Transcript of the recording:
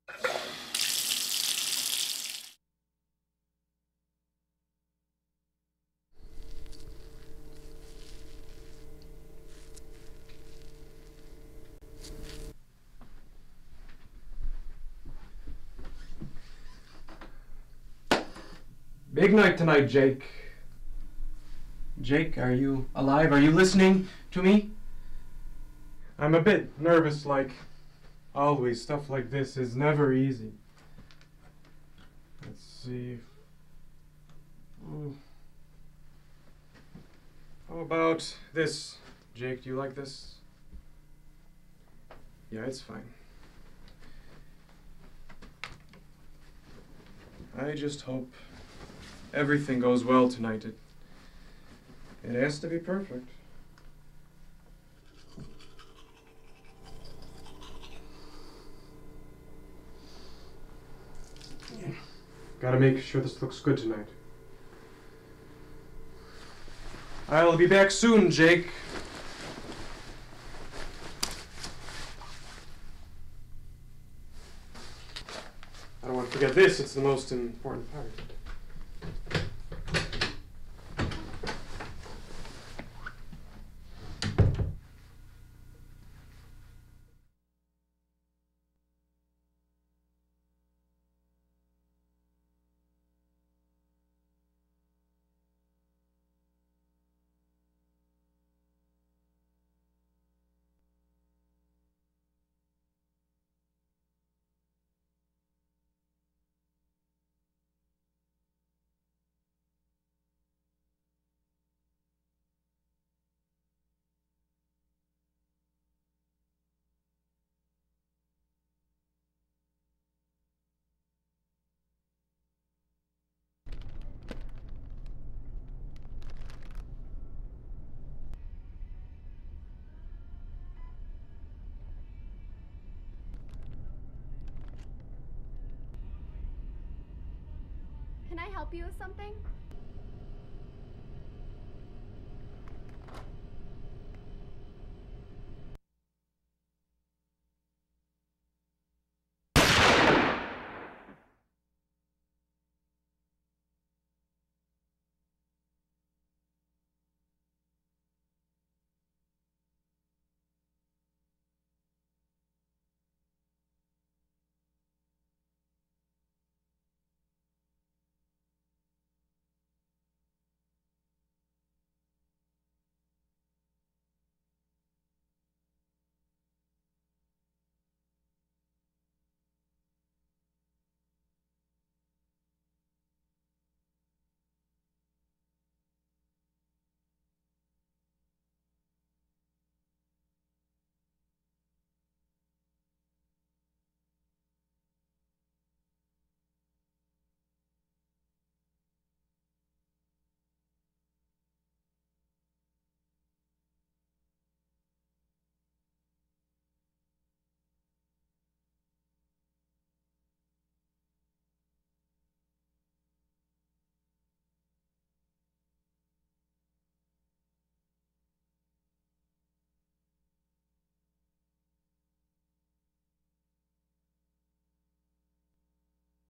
Big night tonight, Jake. Jake, are you alive? Are you listening to me? I'm a bit nervous, like always. Stuff like this is never easy. Let's see. How about this? Jake, do you like this? Yeah, it's fine. I just hope everything goes well tonight. It has to be perfect. Gotta make sure this looks good tonight. I'll be back soon, Jake. I don't want to forget this. It's the most important part. Can I help you with something?